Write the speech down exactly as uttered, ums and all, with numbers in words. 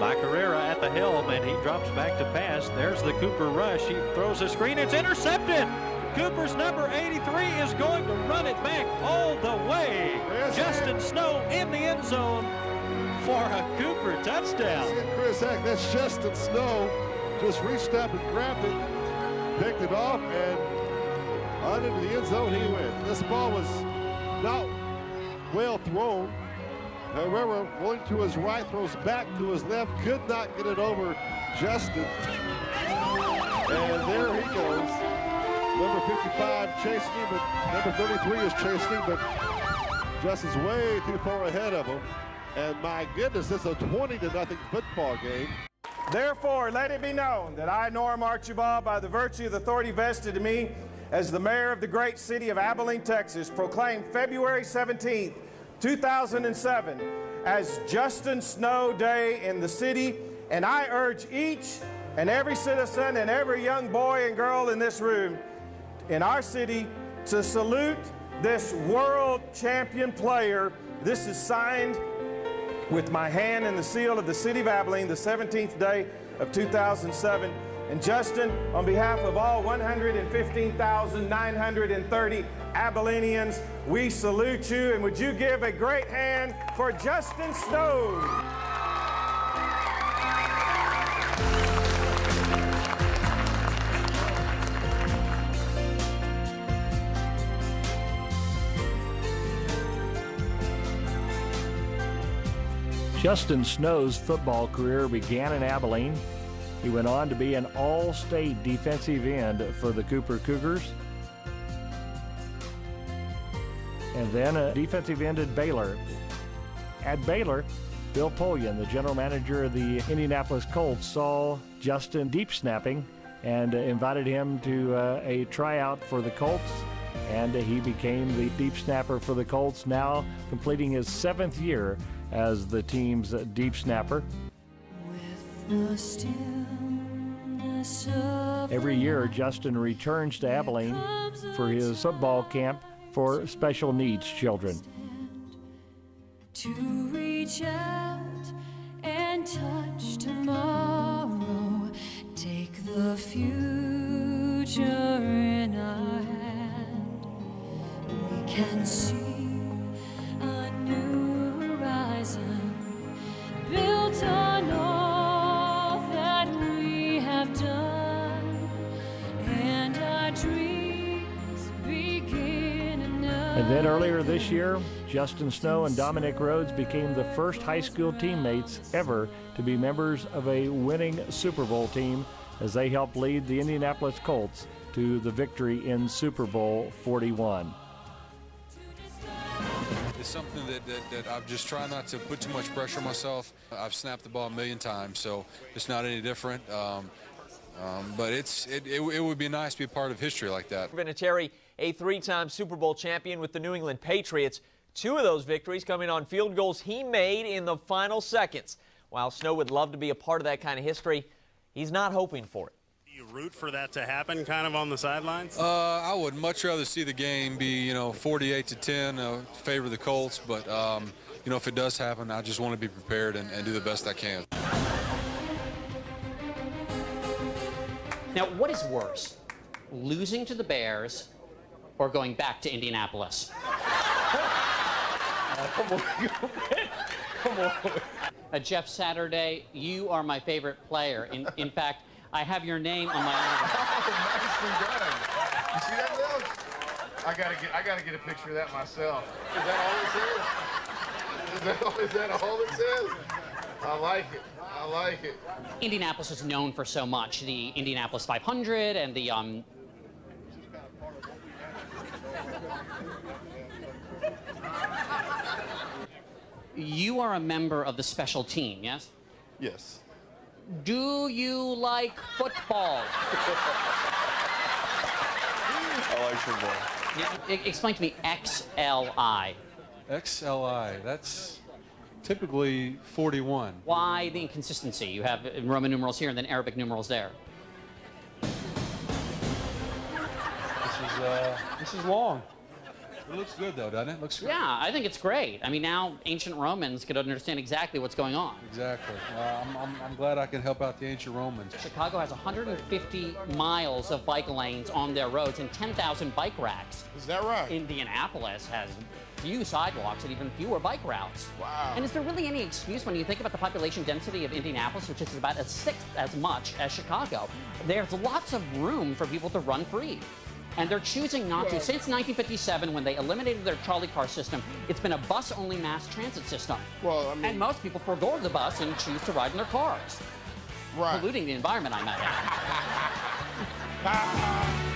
by Carrera at the helm, and he drops back to pass. There's the Cooper rush. He throws a screen. It's intercepted. Cooper's number eighty-three is going to run it back all the way. Yes. Justin Snow in the end zone for a Cooper touchdown. Chris Heck, that's Justin Snow. Just reached up and grabbed it, picked it off, and on into the end zone he went. This ball was not well thrown. However, going to his right, throws back to his left, could not get it over Justin. And there he goes. Number fifty-five chasing him, but number thirty-three is chasing him, but Justin's way too far ahead of him. And my goodness, it's a twenty to nothing football game. Therefore, let it be known that I, Norm Archibald, by the virtue of the authority vested in me as the mayor of the great city of Abilene, Texas, proclaim February seventeenth, two thousand seven as Justin Snow Day in the city, and I urge each and every citizen and every young boy and girl in this room in our city to salute this world champion player. This is signed with my hand and the seal of the city of Abilene, the seventeenth day of two thousand seven. And Justin, on behalf of all one hundred fifteen thousand nine hundred thirty Abilenians, we salute you, and would you give a great hand for Justin Snow? Justin Snow's football career began in Abilene. He went on to be an all-state defensive end for the Cooper Cougars, and then a defensive end at Baylor. At Baylor, Bill Polian, the general manager of the Indianapolis Colts, saw Justin deep snapping and invited him to uh, a tryout for the Colts, and he became the deep snapper for the Colts, now completing his seventh year as the team's deep snapper. Every year, Justin returns to Abilene for his football camp for special needs children. To reach out and touch tomorrow, take the future in our hand. We can see a new horizon built on all that we have done, and our dreams begin anew. And then earlier this year, Justin Snow and Dominic Rhodes became the first high school teammates ever to be members of a winning Super Bowl team as they helped lead the Indianapolis Colts to the victory in Super Bowl forty-one. It's something that, that, that I've just tried not to put too much pressure on myself. I've snapped the ball a million times, so it's not any different. Um, um, but it's it, it, it would be nice to be a part of history like that. Vinatieri, a three-time Super Bowl champion with the New England Patriots. Two of those victories coming on field goals he made in the final seconds. While Snow would love to be a part of that kind of history, he's not hoping for it. Do you root for that to happen kind of on the sidelines? Uh, I would much rather see the game be, you know, forty-eight to ten, uh, favor the Colts. But, um, you know, if it does happen, I just want to be prepared and, and do the best I can. Now, what is worse, losing to the Bears or going back to Indianapolis? Uh, come on. Come on. Uh, Jeff Saturday, you are my favorite player. In, in fact, I have your name on my autograph. Nicely done. You see that, Will? I gotta get, I gotta get a picture of that myself. Is that all it says? Is that all, is that all it says? I like it. I like it. Indianapolis is known for so much. The Indianapolis five hundred and the um. You are a member of the special team, yes? Yes. Do you like football? I like football. Yeah, e- explain to me X L I. X L I, that's typically forty-one. Why the inconsistency? You have Roman numerals here and then Arabic numerals there. This is, uh, this is long. It looks good, though, doesn't it? Looks great. Yeah, I think it's great. I mean, now ancient Romans could understand exactly what's going on. Exactly. Uh, I'm, I'm, I'm glad I can help out the ancient Romans. Chicago has one hundred fifty miles of bike lanes on their roads and ten thousand bike racks. Is that right? Indianapolis has few sidewalks and even fewer bike routes. Wow. And is there really any excuse when you think about the population density of Indianapolis, which is about a sixth as much as Chicago? There's lots of room for people to run free. And they're choosing not to. Since nineteen fifty-seven, when they eliminated their trolley car system, it's been a bus-only mass transit system. Well, I mean, and most people forego the bus and choose to ride in their cars. Right. Polluting the environment, I might add.